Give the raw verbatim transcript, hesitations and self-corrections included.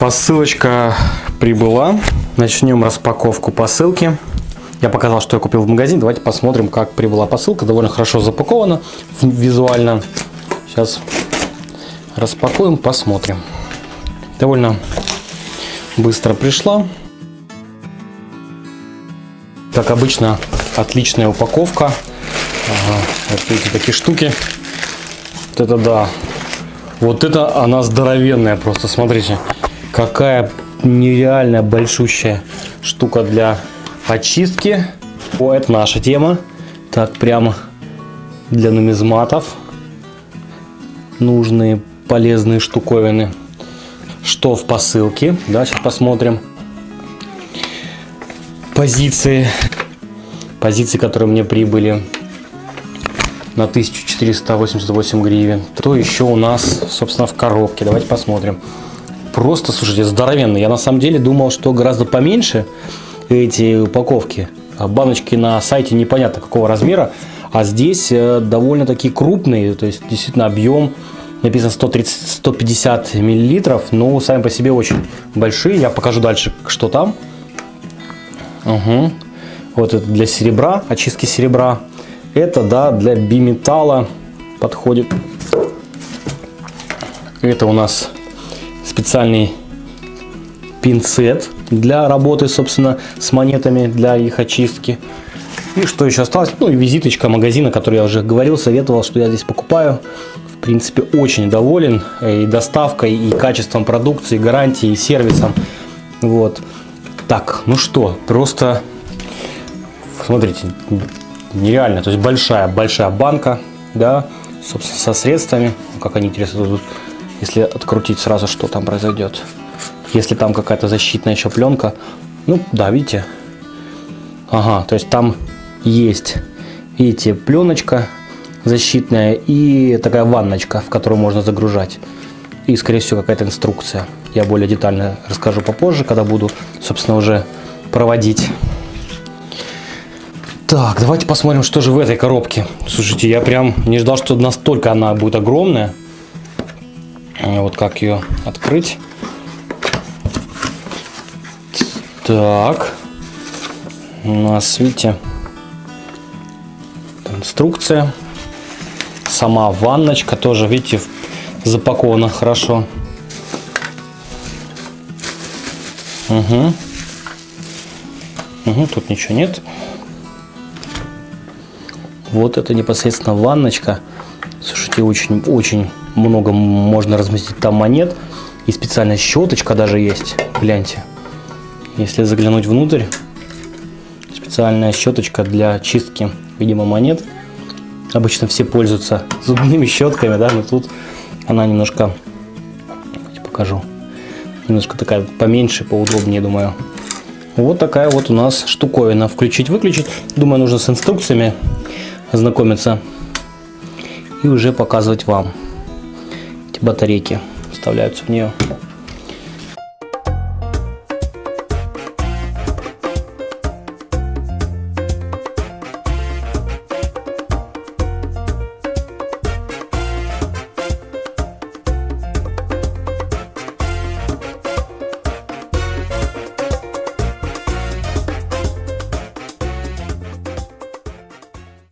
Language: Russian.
Посылочка прибыла. Начнем распаковку посылки. Я показал, что я купил в магазине. Давайте посмотрим, как прибыла посылка. Довольно хорошо запакована визуально. Сейчас распакуем, посмотрим. Довольно быстро пришла. Как обычно, отличная упаковка. Ага, вот видите, такие штуки. Вот это да. Вот это она здоровенная просто. Смотрите, какая нереальная большущая штука для очистки. О, это наша тема. Так, прямо для нумизматов. Нужные полезные штуковины. Что в посылке? Да, сейчас посмотрим. Позиции. Позиции, которые мне прибыли на тысячу четыреста восемьдесят восемь гривен. Что еще у нас, собственно, в коробке? Давайте посмотрим. Просто, слушайте, здоровенно. Я на самом деле думал, что гораздо поменьше эти упаковки. Баночки на сайте непонятно какого размера, а здесь довольно-таки крупные. То есть, действительно, объем написано сто тридцать — сто пятьдесят миллилитров. Но сами по себе очень большие. Я покажу дальше, что там. Угу. Вот это для серебра, очистки серебра. Это, да, для биметалла подходит. Это у нас специальный пинцет для работы, собственно, с монетами, для их очистки. И что еще осталось? Ну и визиточка магазина, который я уже говорил, советовал, что я здесь покупаю. В принципе, очень доволен и доставкой, и качеством продукции, и гарантией, и сервисом. Вот. Так, ну что, просто смотрите, нереально, то есть большая, большая банка, да, собственно, со средствами. Как они, интересно, тут, если открутить сразу, что там произойдет. Если там какая-то защитная еще пленка, ну, да, видите, ага, то есть там есть, видите, пленочка защитная и такая ванночка, в которую можно загружать. И, скорее всего, какая-то инструкция. Я более детально расскажу попозже, когда буду, собственно, уже проводить. Так, давайте посмотрим, что же в этой коробке. Слушайте, я прям не ждал, что настолько она будет огромная. Вот как ее открыть. Так. У нас, видите, инструкция. Сама ванночка тоже, видите, запакована хорошо. Угу. Угу, тут ничего нет. Вот это непосредственно ванночка. Слушайте, очень-очень много можно разместить там монет. И специальная щеточка даже есть. Гляньте. Если заглянуть внутрь, специальная щеточка для чистки, видимо, монет. Обычно все пользуются зубными щетками, да, но тут она немножко, покажу, немножко такая поменьше, поудобнее, думаю. Вот такая вот у нас штуковина. Включить-выключить. Думаю, нужно с инструкциями ознакомиться и уже показывать вам. Эти батарейки вставляются в нее.